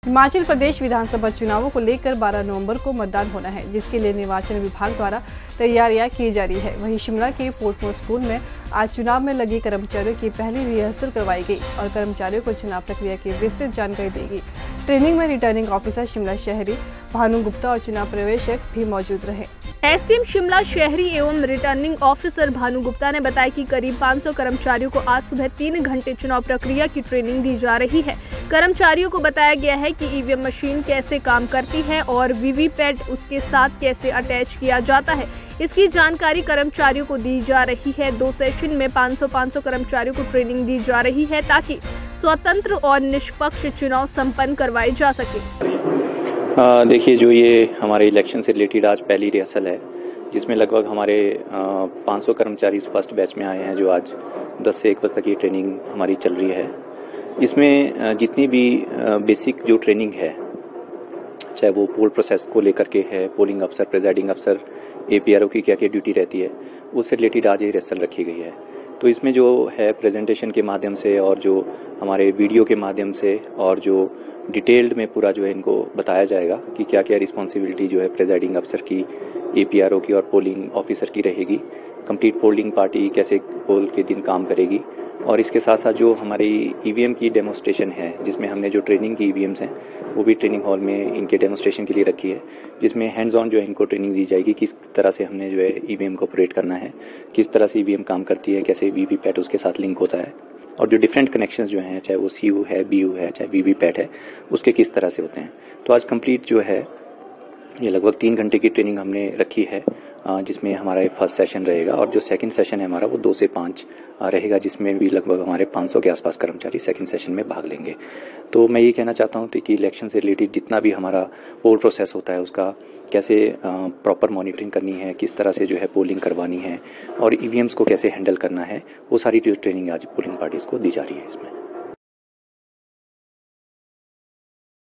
हिमाचल प्रदेश विधानसभा चुनावों को लेकर 12 नवंबर को मतदान होना है, जिसके लिए निर्वाचन विभाग द्वारा तैयारियां की जा रही है। वहीं शिमला के पोर्टमोर स्कूल में आज चुनाव में लगे कर्मचारियों की पहली रिहर्सल करवाई गई और कर्मचारियों को चुनाव प्रक्रिया की विस्तृत जानकारी दी गई। ट्रेनिंग में रिटर्निंग ऑफिसर शिमला शहरी भानु गुप्ता और चुनाव पर्यवेक्षक भी मौजूद रहे। एसडीएम शिमला शहरी एवं रिटर्निंग ऑफिसर भानु गुप्ता ने बताया कि करीब 500 कर्मचारियों को आज सुबह 3 घंटे चुनाव प्रक्रिया की ट्रेनिंग दी जा रही है। कर्मचारियों को बताया गया है कि ईवीएम मशीन कैसे काम करती है और वीवीपैट उसके साथ कैसे अटैच किया जाता है, इसकी जानकारी कर्मचारियों को दी जा रही है। 2 सेशन में 500 कर्मचारियों को ट्रेनिंग दी जा रही है ताकि स्वतंत्र और निष्पक्ष चुनाव संपन्न करवाए जा सके। देखिए, जो ये हमारे इलेक्शन से रिलेटेड आज पहली रिहर्सल है, जिसमें लगभग हमारे 500 कर्मचारी फर्स्ट बैच में आए हैं, जो आज 10 से 1 बजे तक ये ट्रेनिंग हमारी चल रही है। इसमें जितनी भी बेसिक जो ट्रेनिंग है, चाहे वो पोल प्रोसेस को लेकर के है, पोलिंग अफसर, प्रिजाइडिंग अफसर, एपीआरओ की क्या क्या ड्यूटी रहती है, उससे रिलेटेड आज ये रिहर्सल रखी गई है। तो इसमें जो है प्रेजेंटेशन के माध्यम से और जो हमारे वीडियो के माध्यम से और जो डिटेल्ड में पूरा जो है इनको बताया जाएगा कि क्या क्या रिस्पॉन्सिबिलिटी जो है प्रेजाइडिंग अफसर की, एपीआरओ की और पोलिंग ऑफिसर की रहेगी। कंप्लीट पोलिंग पार्टी कैसे पोल के दिन काम करेगी और इसके साथ साथ जो हमारी ईवीएम की डेमोस्ट्रेशन है, जिसमें हमने जो ट्रेनिंग की ईवीएम्स हैं वो भी ट्रेनिंग हॉल में इनके डेमोस्ट्रेशन के लिए रखी है, जिसमें हैंड्स ऑन जो है इनको ट्रेनिंग दी जाएगी किस तरह से हमने जो है ईवीएम को ऑपरेट करना है, किस तरह से ईवीएम काम करती है, कैसे वीवीपैट उसके साथ लिंक होता है और जो डिफरेंट कनेक्शंस जो हैं, चाहे वो सीयू है, बीयू है, चाहे वीवीपैट है, उसके किस तरह से होते हैं। तो आज कंप्लीट जो है ये लगभग 3 घंटे की ट्रेनिंग हमने रखी है, जिसमें हमारा फर्स्ट सेशन रहेगा और जो सेकंड सेशन है हमारा वो 2 से 5 रहेगा, जिसमें भी लगभग हमारे 500 के आसपास कर्मचारी सेकंड सेशन में भाग लेंगे। तो मैं ये कहना चाहता हूँ कि इलेक्शन से रिलेटेड जितना भी हमारा पोल प्रोसेस होता है उसका कैसे प्रॉपर मॉनिटरिंग करनी है, किस तरह से जो है पोलिंग करवानी है और ईवीएम्स को कैसे हैंडल करना है, वो सारी ट्रेनिंग आज पोलिंग पार्टीज को दी जा रही है इसमें।